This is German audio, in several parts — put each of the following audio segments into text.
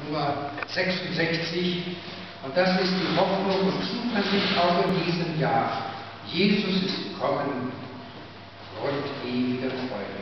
Nummer 66. Und das ist die Hoffnung und Zuversicht auch in diesem Jahr. Jesus ist gekommen, Grund, ewiger Freude.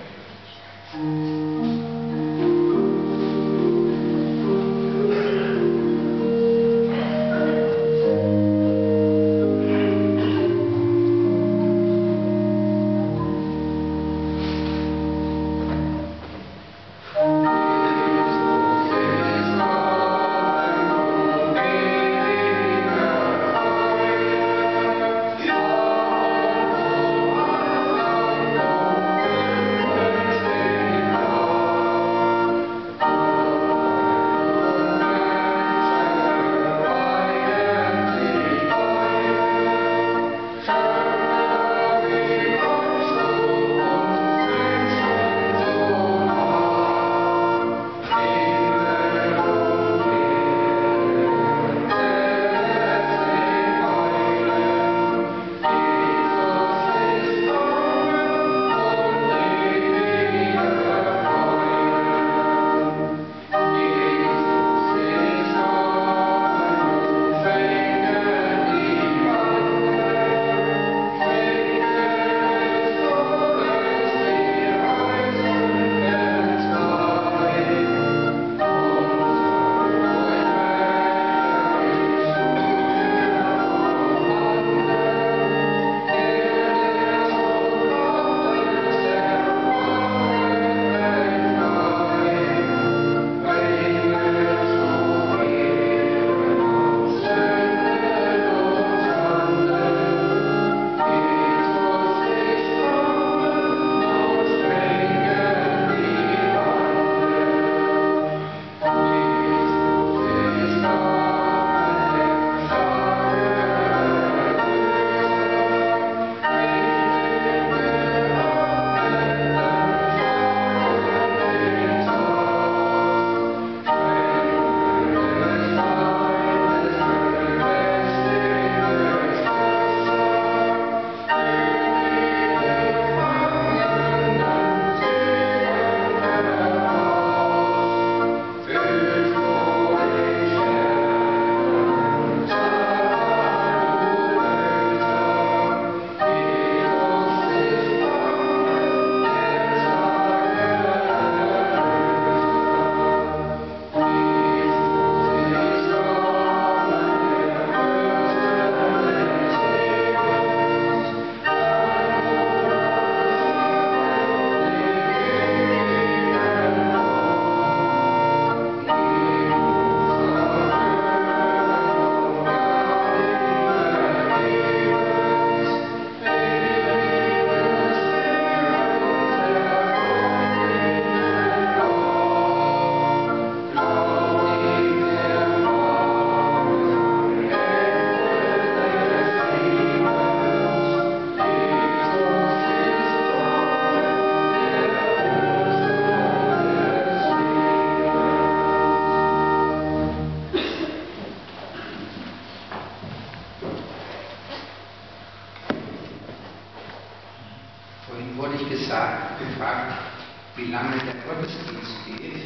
Gefragt, wie lange der Gottesdienst geht.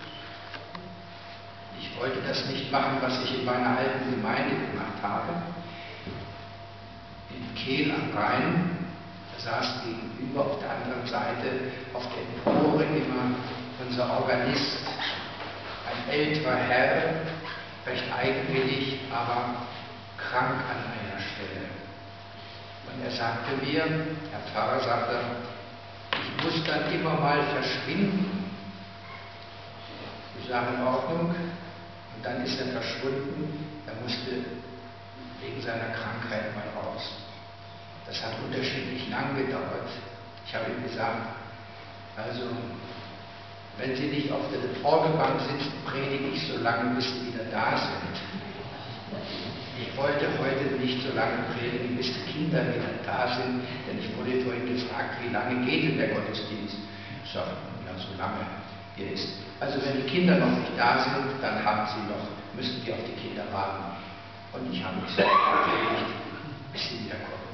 Ich wollte das nicht machen, was ich in meiner alten Gemeinde gemacht habe. In Kehl am Rhein, da saß gegenüber auf der anderen Seite auf der Empore immer unser Organist, ein älterer Herr, recht eigenwillig, aber krank an einer Stelle. Und er sagte mir, Herr Pfarrer, sagte, ich muss dann immer mal verschwinden. Ich sage, in Ordnung. Und dann ist er verschwunden. Er musste wegen seiner Krankheit mal raus. Das hat unterschiedlich lang gedauert. Ich habe ihm gesagt, also, wenn Sie nicht auf der Orgelbank sitzen, predige ich so lange, bis Sie wieder da sind. Ich wollte heute nicht so lange predigen, bis die Kinder wieder da sind, denn ich wurde vorhin gefragt, wie lange geht denn der Gottesdienst? Ich sage, ja, so lange wie er ist. Also wenn die Kinder noch nicht da sind, dann müssen wir auf die Kinder warten. Und ich habe mich so gepredigt, bis sie wieder kommen.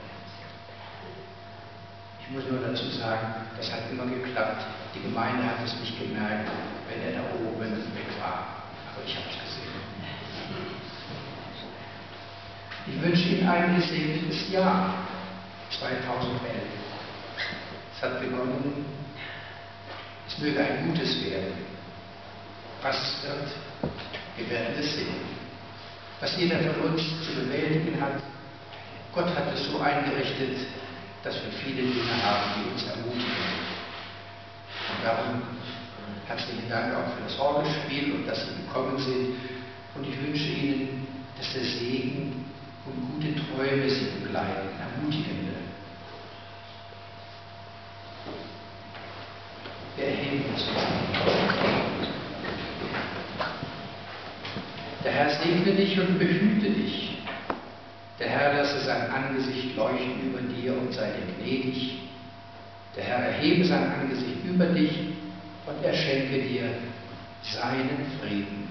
Ich muss nur dazu sagen, das hat immer geklappt. Die Gemeinde hat es nicht gemerkt, wenn er da oben weg war. Aber ich habe es Ich wünsche Ihnen ein gesegnetes Jahr 2011. Es hat begonnen, es möge ein gutes werden. Was es wird, wir werden es sehen. Was jeder von uns zu bewältigen hat, Gott hat es so eingerichtet, dass wir viele Dinge haben, die uns ermutigen. Und darum herzlichen Dank auch für das Orgelspiel und dass Sie gekommen sind. Und ich wünsche Ihnen, dass der Segen und gute Träume Sie begleiten, ermutigende. Wir erheben uns. Der Herr segne dich und behüte dich. Der Herr lasse sein Angesicht leuchten über dir und sei dir gnädig. Der Herr erhebe sein Angesicht über dich und er schenke dir seinen Frieden.